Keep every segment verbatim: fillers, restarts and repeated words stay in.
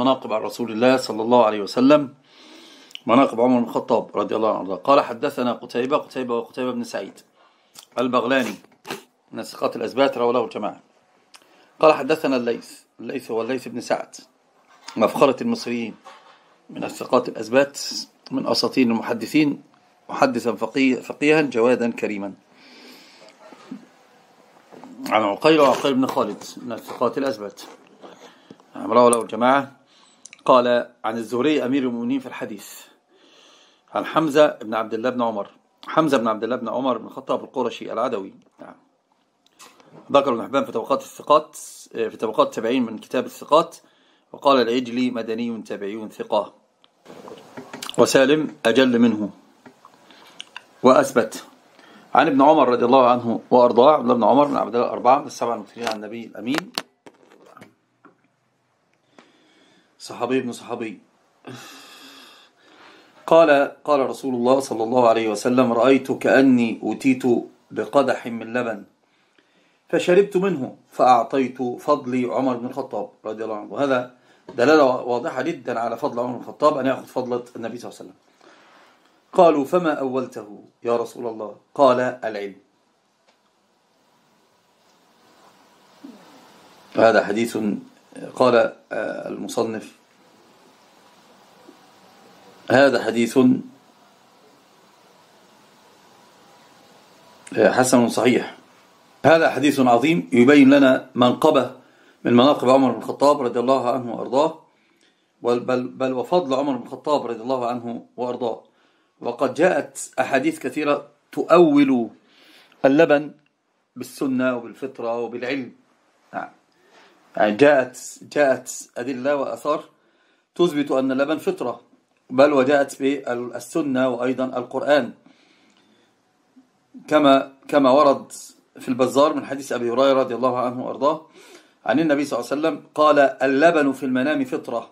مناقب عن رسول الله صلى الله عليه وسلم، مناقب عمر بن الخطاب رضي الله عنه. قال حدثنا قتيبة قتيبة وقتيبة بن سعيد البغلاني من الثقات الأثبات، رواه له الجماعة. قال حدثنا الليث الليث هو الليث بن سعد مفخرة المصريين من الثقات الأثبات، من أساطين المحدثين، محدثا فقيه فقيها جوادا كريما، عن عقيل وعقيل بن خالد من الثقات الأثبات، رواه له الجماعة. قال عن الزهري أمير المؤمنين في الحديث، عن حمزة بن عبد الله بن عمر حمزة بن عبد الله بن عمر بن الخطاب القرشي العدوي، نعم. ذكر ابن حبان في طبقات الثقات في طبقات التابعين من كتاب الثقات. وقال العجلي مدني تابعي ثقة، وسالم أجل منه وأثبت. عن ابن عمر رضي الله عنه وأرضاه، عبد الله بن عمر بن عبد الله الأربعة من السبعة المكثرين عن النبي الأمين، صحابي ابن صحابي. قال قال رسول الله صلى الله عليه وسلم: رأيت كأني أوتيت بقدح من لبن فشربت منه فأعطيت فضلي عمر بن الخطاب رضي الله عنه. وهذا دلالة واضحة جدا على فضل عمر بن الخطاب، أن يأخذ فضلة النبي صلى الله عليه وسلم. قالوا: فما أولته يا رسول الله؟ قال: العلم. هذا حديث، قال المصنف: هذا حديث حسن صحيح. هذا حديث عظيم يبين لنا منقبة من مناقب عمر بن الخطاب رضي الله عنه وأرضاه، بل, بل وفضل عمر بن الخطاب رضي الله عنه وأرضاه. وقد جاءت أحاديث كثيرة تؤول اللبن بالسنة وبالفطرة وبالعلم، نعم. يعني جاءت جاءت أدلة وأثار تثبت أن اللبن فطرة، بل وجاءت بالسنة وأيضا القرآن، كما كما ورد في البزار من حديث أبي هريرة رضي الله عنه وأرضاه عن النبي صلى الله عليه وسلم قال: اللبن في المنام فطرة.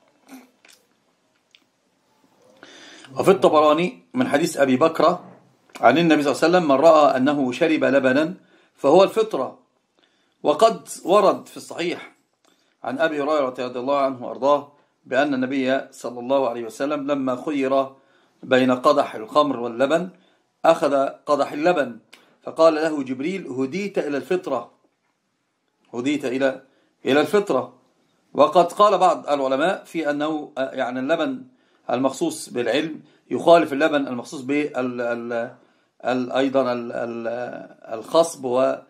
وفي الطبراني من حديث أبي بكر عن النبي صلى الله عليه وسلم: من رأى أنه شرب لبنا فهو الفطرة. وقد ورد في الصحيح عن أبي هريرة رضي الله عنه وأرضاه بأن النبي صلى الله عليه وسلم لما خير بين قدح الخمر واللبن أخذ قدح اللبن، فقال له جبريل: هديت إلى الفطرة، هديت إلى إلى الفطرة. وقد قال بعض العلماء في أنه يعني اللبن المخصوص بالعلم يخالف اللبن المخصوص بال أيضا الخصب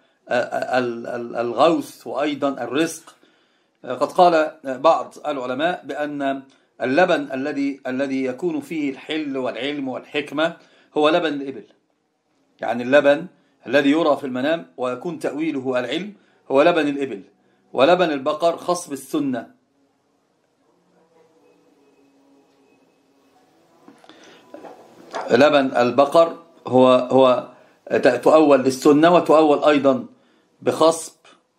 والغوث وأيضا الرزق. قد قال بعض العلماء بأن اللبن الذي الذي يكون فيه الحل والعلم والحكمة هو لبن الإبل، يعني اللبن الذي يرى في المنام ويكون تأويله العلم هو لبن الإبل، ولبن البقر خصب السنة. لبن البقر هو هو تؤول للسنة، وتؤول أيضا بخصب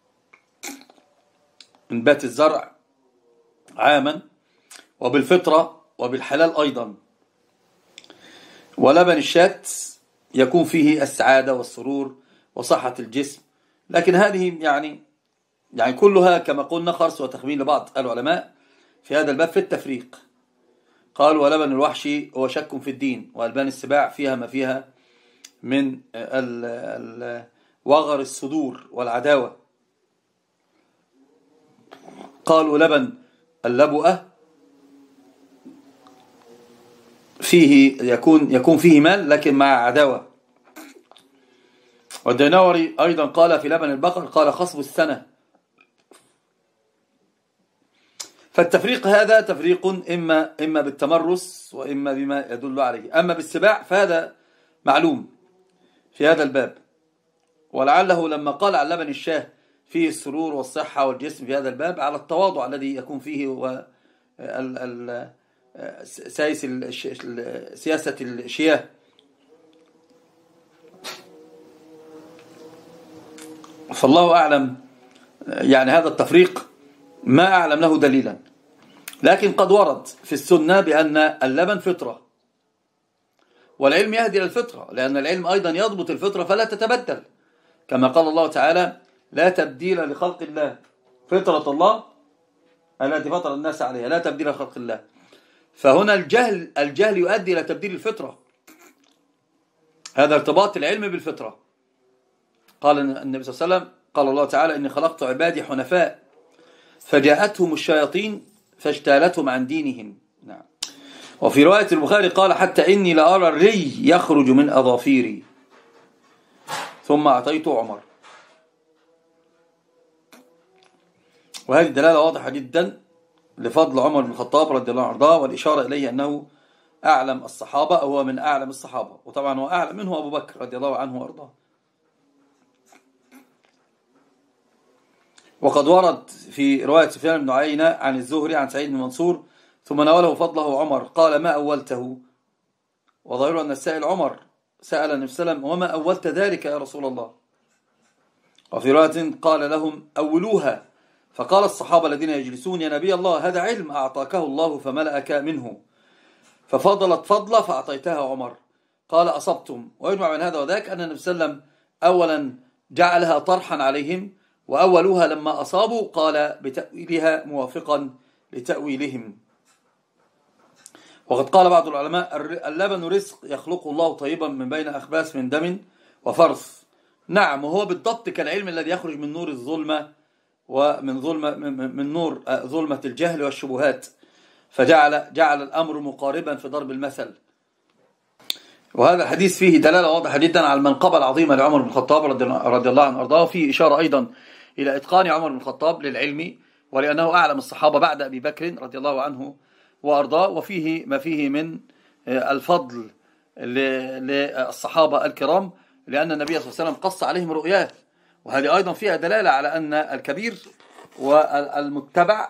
انبات الزرع عاما، وبالفطرة وبالحلال أيضا. ولبن الشاة يكون فيه السعادة والسرور وصحة الجسم. لكن هذه يعني يعني كلها كما قلنا خرص وتخمين لبعض العلماء في هذا الباب في التفريق. قال: ولبن الوحش هو شك في الدين، وألبان السباع فيها ما فيها من وغر الصدور والعداوة. قالوا: لبن اللبؤة فيه يكون يكون فيه مال لكن مع عداوة. والدينوري أيضا قال في لبن البقر قال: خصب السنة. فالتفريق هذا تفريق إما إما بالتمرس وإما بما يدل عليه. أما بالسباع فهذا معلوم في هذا الباب، ولعله لما قال عن لبن الشاه فيه السرور والصحة والجسم في هذا الباب على التواضع الذي يكون فيه و سياسة الشياه. فالله أعلم، يعني هذا التفريق ما أعلم له دليلا، لكن قد ورد في السنة بأن اللبن فطرة، والعلم يهدي إلى الفطرة، لأن العلم أيضا يضبط الفطرة فلا تتبدل، كما قال الله تعالى: لا تبديل لخلق الله، فطرة الله التي فطر الناس عليها لا تبديل لخلق الله. فهنا الجهل الجهل يؤدي إلى تبديل الفطرة، هذا ارتباط العلم بالفطرة. قال النبي صلى الله عليه وسلم، قال الله تعالى: إني خلقت عبادي حنفاء فجاءتهم الشياطين فاجتالتهم عن دينهم. نعم. وفي رواية البخاري قال: حتى إني لأرى الري يخرج من أظافيري ثم أعطيت عمر. وهذه دلالة واضحة جدا لفضل عمر بن الخطاب رضي الله عنه، والإشارة إليه أنه أعلم الصحابة، أو هو من أعلم الصحابة، وطبعا هو أعلم منه أبو بكر رضي الله عنه وأرضاه. وقد ورد في رواية سفيان بن عيينة عن الزهري عن سعيد بن منصور: ثم ناوله فضله عمر قال: ما أولته؟ وظاهر أن السائل عمر سأل النبي صلى الله عليه وسلم: وما أولت ذلك يا رسول الله؟ وفي رواية قال لهم: أولوها. فقال الصحابة الذين يجلسون: يا نبي الله، هذا علم أعطاكه الله فملأك منه، ففضلت فضلة فأعطيتها عمر. قال: أصبتم. ويجمع من هذا وذاك أن النبي صلى الله عليه وسلم أولا جعلها طرحا عليهم، وأولوها لما أصابوا قال بتأويلها موافقا لتأويلهم. وقد قال بعض العلماء: اللبن رزق يخلقه الله طيبا من بين أخباث من دم وفرث. نعم، وهو بالضبط كالعلم الذي يخرج من نور الظلمة ومن ظلمة من نور ظلمة الجهل والشبهات، فجعل جعل الأمر مقاربا في ضرب المثل. وهذا الحديث فيه دلالة واضحة جدا على المنقبة العظيمة لعمر بن الخطاب رضي الله عنه وارضاه، وفيه إشارة أيضا إلى إتقان عمر بن الخطاب للعلم، ولأنه أعلم الصحابة بعد أبي بكر رضي الله عنه وأرضاه. وفيه ما فيه من الفضل للصحابة الكرام، لأن النبي صلى الله عليه وسلم قص عليهم رؤياه، وهذه أيضا فيها دلالة على أن الكبير والمتبع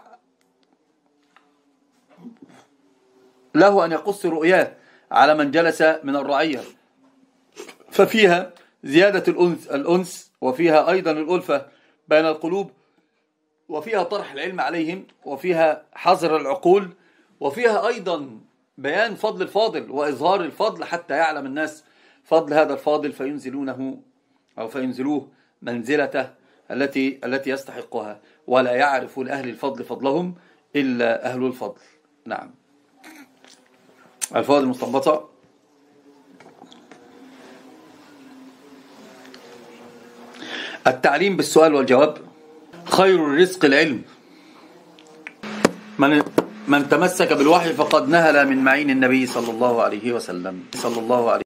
له أن يقص رؤياه على من جلس من الرعية، ففيها زيادة الأنس, الأنس وفيها أيضا الألفة بين القلوب، وفيها طرح العلم عليهم، وفيها حظر العقول، وفيها أيضا بيان فضل الفاضل وإظهار الفضل حتى يعلم الناس فضل هذا الفاضل فينزلونه أو فينزلوه منزلته التي التي يستحقها، ولا يعرف لأهل الفضل فضلهم إلا أهل الفضل. نعم. الفوائد المستنبطة: التعليم بالسؤال والجواب. خير الرزق العلم، من من تمسك بالوحي فقد نهل من معين النبي صلى الله عليه وسلم صلى الله عليه